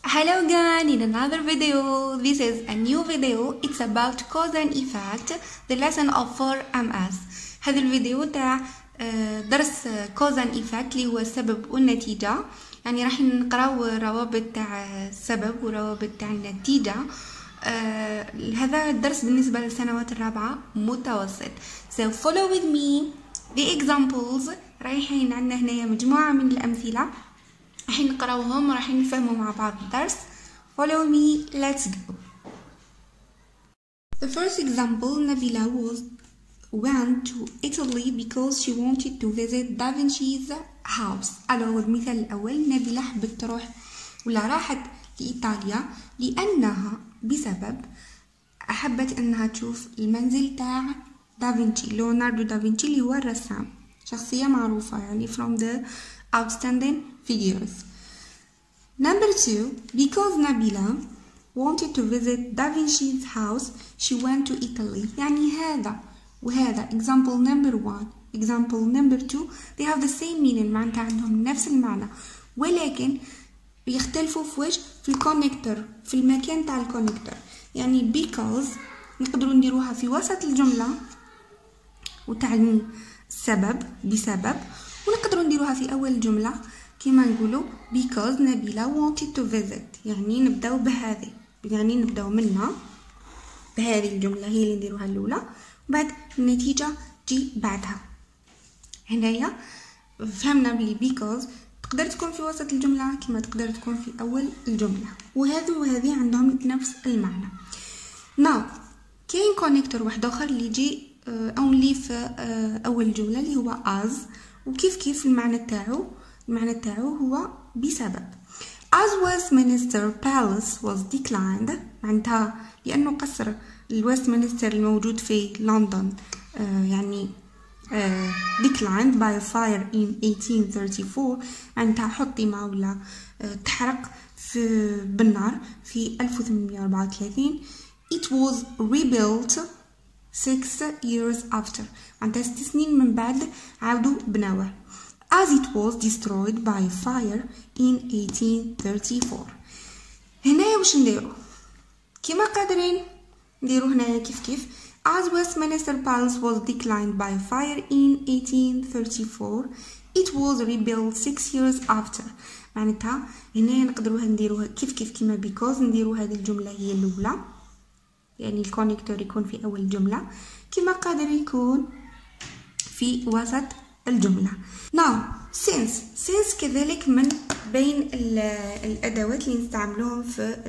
Hello again in another video. This is a new video. It's about cause and effect, the lesson of 4MS. هذا الفيديو تاع درس cause and effect اللي هو السبب والنتيجة. يعني راح نقراو روابط تاع السبب وروابط تاع النتيجة. هذا الدرس بالنسبة للسنوات الرابعة متوسط. So follow with me the examples. رايحين عندنا هنايا مجموعة من الأمثلة راح نقراوهم راح نفهموا مع بعض الدرس. Follow me, let's go. The first example, Nabila went to Italy because she wanted to visit Da Vinci's house. Alors المثال الأول، نبيلة حبت تروح ولا راحت لإيطاليا لأنها بسبب أحبت أنها تشوف المنزل تاع دافنشي، ليوناردو دافنشي اللي هو الرسام، شخصية معروفة يعني from the outstanding figures. Number 2, because Nabila wanted to visit Da Vinci's house, she went to Italy. يعني هذا وهذا example number 1 example number 2 they have the same meaning، معناتها عندهم نفس المعنى ولكن يختلفوا في وش؟ في الكونكتور، في المكان تاع الكونكتور. يعني because نقدروا نديروها في وسط الجملة وتعني السبب بسبب، ونقدروا نديروها في أول الجملة كما نقولوا because نبيلة wanted to visit. يعني نبداو بهذه، يعني نبداو منها بهذه الجملة هي اللي نديروها الأولى، بعد النتيجة تجي بعدها. هنايا فهمنا بلي because تقدر تكون في وسط الجملة كما تقدر تكون في أول الجملة، وهذا وهذه عندهم نفس المعنى. now كاين كونيكتور واحد آخر اللي يجي only في أول الجملة اللي هو as، وكيف كيف المعنى تاعو هو بسبب. as Westminster Palace was declined، معناتها لأنه قصر الويستمنستر الموجود في لندن يعني declined by fire in 1834، معناتها حطم ولا تحرق بالنار في 1834. it was rebuilt 6 years after، معناتها 6 سنين من بعد عاودوا بناوه. as it was destroyed by fire in 1834. هنايا واش نديرو؟ كيما قادرين نديرو هنايا كيف as Westminster Palace was declined by fire in 1834 it was rebuilt 6 years after. معناتها هنايا نقدروها نديروها كيف كيما because نديرو هذه الجملة هي الأولى، يعني الكونيكتور يكون في أول الجملة كما قادر يكون في وسط الجملة. now since كذلك من بين الأدوات اللي نستعملوهم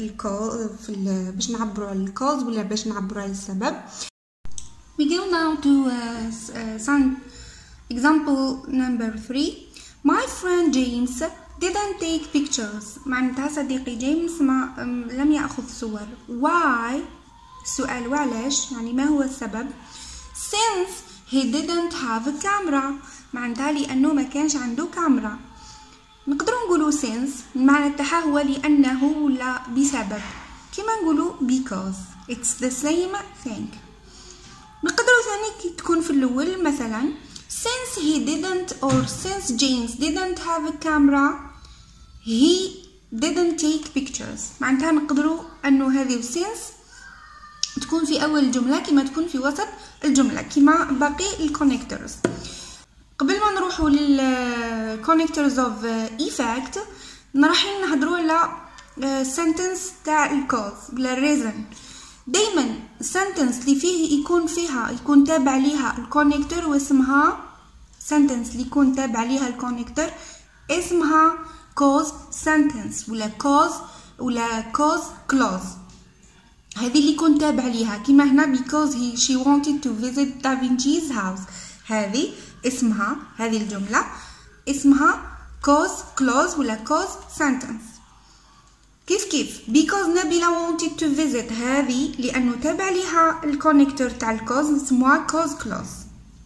في باش نعبروا على الكوز ولا باش نعبروا على السبب. we go now to some example number 3. my friend James didn't take pictures، معناتها صديقي جيمس لم يأخذ صور. why؟ السؤال وعلاش، يعني ما هو السبب؟ since he didn't have a camera، معناتها لأنه ما كانش عنده كاميرا. نقدروا نقولوا since المعنى تاعها هو لأنه ولا بسبب، كما نقولوا because it's the same thing. نقدروا ثاني تكون في الأول مثلا since he didn't or since James didn't have a camera he didn't take pictures، معناتها نقدروا أنه هذه since تكون في أول الجملة كما تكون في وسط الجملة كما باقي الكونكتورز. قبل ما نروحوا للكونكتورز اوف ايفاكت رايحين نهضروا على سنتنس تاع الكوز ولا الريزن. دائما السنتنس اللي فيه يكون تابع ليها الكونكتور واسمها سنتنس اللي يكون تابع ليها الكونكتور اسمها كوز سنتنس ولا كوز كلوز. هذه اللي يكون تابع ليها كما هنا because she wanted to visit Da Vinci's house، هذه اسمها هذه الجملة اسمها cause clause ولا cause sentence. كيف because نبيلة wanted to visit، هذه لأنه تابع لها الكونكتور تاع الكوز اسمها cause clause.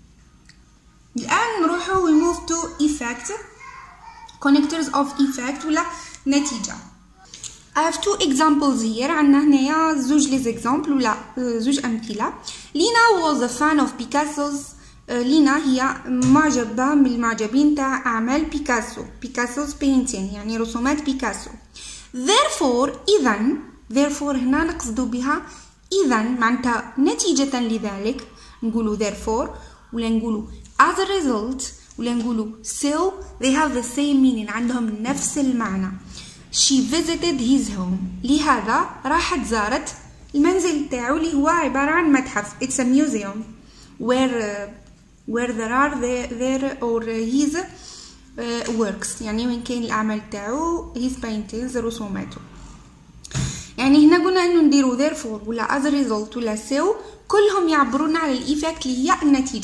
الآن نروحوا we move to effect connectors of effect ولا نتيجة. I have 2 examples here. عندنا هنايا زوج example ولا زوج أمثلة. Lina was a fan of Picasso's. لينا هي معجبة من المعجبين تاع أعمال بيكاسو's painting، يعني رسومات بيكاسو. therefore therefore هنا نقصد بها إذا معناتها نتيجة لذلك نقولوا therefore ولا نقولوا as a result ولا نقولوا so they have the same meaning عندهم نفس المعنى. she visited his home لهذا راحت زارت المنزل تاعو اللي هو عبارة عن متحف. it's a museum where there are there or his works يعني وين كاين الأعمال تاعو his paintings رسوماته. يعني هنا قلنا انه نديرو therefore ولا as a result ولا so كلهم يعبرونا على الإيفكت اللي هي النتيجة.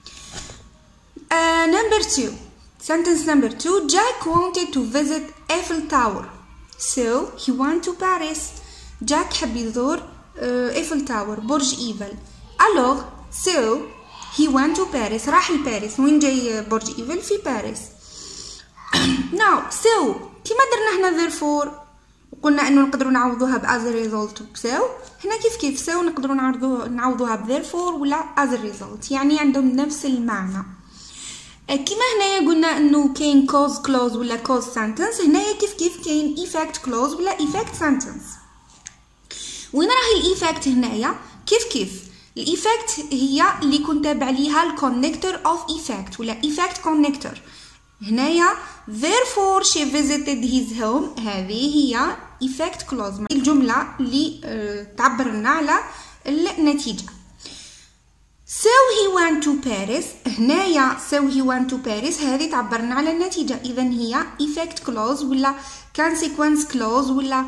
number 2 sentence number 2 Jack wanted to visit Eiffel Tower so he went to Paris. جاك حب يزور Eiffel Tower برج إيفل. alors so he went to Paris راح لباريس. وين جاي برج إيفل؟ في باريس. now so كيما درنا هنا therefore قلنا انه نقدروا نعوضوها ب as a result بسو. هنا كيف سو نقدروا نعوضوها ب therefore ولا as a result يعني عندهم نفس المعنى. كيما هنايا قلنا انه كاين cause clause ولا cause sentence هنايا كيف كاين effect clause ولا effect sentence. وين راهي الايفكت هنايا؟ كيف الايفكت هي اللي كنت تابع ليها الكونكتور اوف ايفكت ولا effect connector. هنايا therefore she visited his home هذه هي effect clause الجملة اللي تعبر لنا على النتيجة. so he went to Paris هنايا so he went to Paris هذه تعبرنا على النتيجة. إذا هي effect clause ولا consequence clause ولا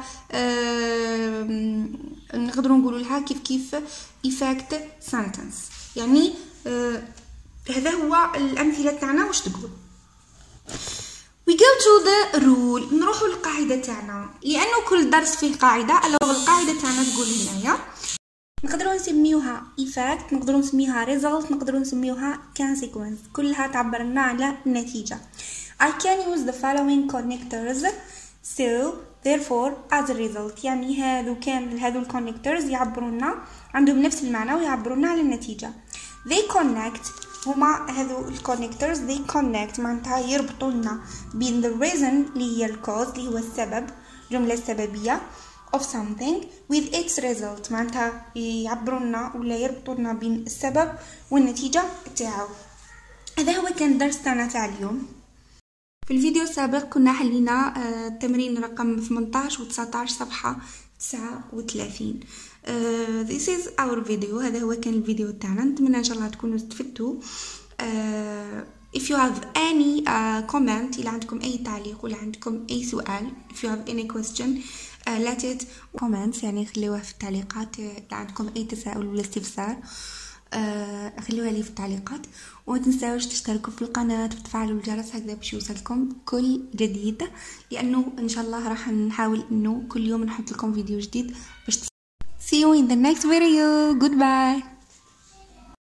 نقدروا نقولوا لها كيف effect sentence. يعني هذا هو الأمثلة تاعنا. واش تقول؟ we go to the rule نروحوا للقاعدة تاعنا لأنه كل درس فيه قاعدة. القاعدة تاعنا تقول هنايا نقدروا نسميوها effect نقدروا نسميوها result نقدروا نسميوها consequence كلها تعبر لنا على النتيجة. I can use the following connectors so therefore as a result يعني هذو الكونكتورز يعبرونا عندهم نفس المعنى ويعبرونا على النتيجة. they connect هما هذو الكونكتورز they connect معناتها يربطوا لنا بين the reason اللي هي الكوز اللي هو السبب جملة سببية of something with its result معناتها يعبرونا ولا يربطونا بين السبب والنتيجة تاعو. هذا هو كان درس تاعنا تاع اليوم. في الفيديو السابق كنا حلينا التمرين رقم 18 و 19 صفحة 39. This is our video. هذا هو كان الفيديو تاعنا. نتمنى ان شاء الله تكونوا استفدتوا. If you have any comment إلا عندكم أي تعليق ولا عندكم أي سؤال if you have any question let it comments يعني خلوها في التعليقات. إذا عندكم أي تساؤل ولا استفسار خلوها لي في التعليقات. وما تنساوش تشتركوا في القناة وتفعلوا الجرس هكذا باش يوصلكم كل جديد لأنه إن شاء الله راح نحاول إنه كل يوم نحط لكم فيديو جديد باش See you in the next video. Goodbye.